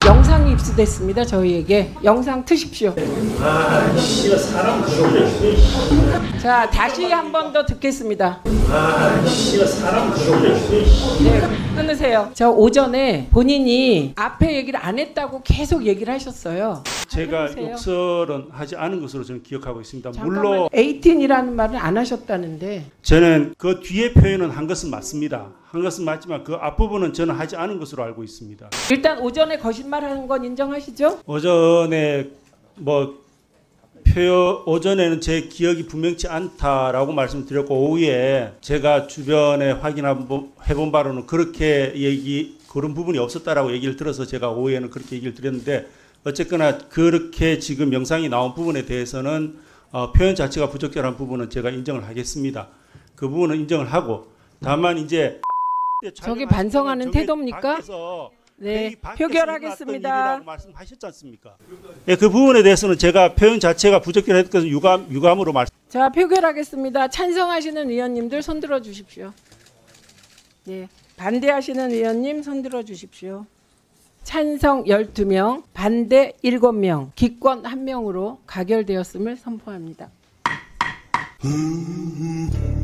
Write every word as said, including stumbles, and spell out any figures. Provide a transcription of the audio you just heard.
영상이 입수됐습니다. 저희에게 영상 트십시오. 아, 씨가 사람 그러네. 자, 다시 한 번 더 듣겠습니다. 아, 씨가 사람 그러네. 네, 끊으세요. 저 오전에 본인이 앞에 얘기를 안 했다고 계속 얘기를 하셨어요. 제가 해보세요. 욕설은 하지 않은 것으로 저는 기억하고 있습니다. 잠깐만, 물론 에이틴이라는 말을 안 하셨다는데. 저는 그 뒤에 표현은 한 것은 맞습니다. 한 것은 맞지만 그 앞부분은 저는 하지 않은 것으로 알고 있습니다. 일단 오전에 거짓말하는 건 인정하시죠? 오전에 뭐 표 오전에는 제 기억이 분명치 않다라고 말씀드렸고 오후에 제가 주변에 확인해본 바로는 그렇게 얘기 그런 부분이 없었다라고 얘기를 들어서 제가 오후에는 그렇게 얘기를 드렸는데 어쨌거나 그렇게 지금 영상이 나온 부분에 대해서는 어, 표현 자체가 부적절한 부분은 제가 인정을 하겠습니다. 그 부분은 인정을 하고 다만 이제 저게 반성하는 태도입니까? 네, 표결하겠습니다. 말씀하셨지 않습니까? 예, 그 부분에 대해서는 제가 표현 자체가 부적절했던 것은 유감 유감으로 말씀. 자, 표결하겠습니다. 찬성하시는 의원님들 손들어 주십시오. 네, 반대하시는 의원님 손들어 주십시오. 찬성 열두 명, 반대 일곱 명, 기권 한 명으로 가결되었음을 선포합니다.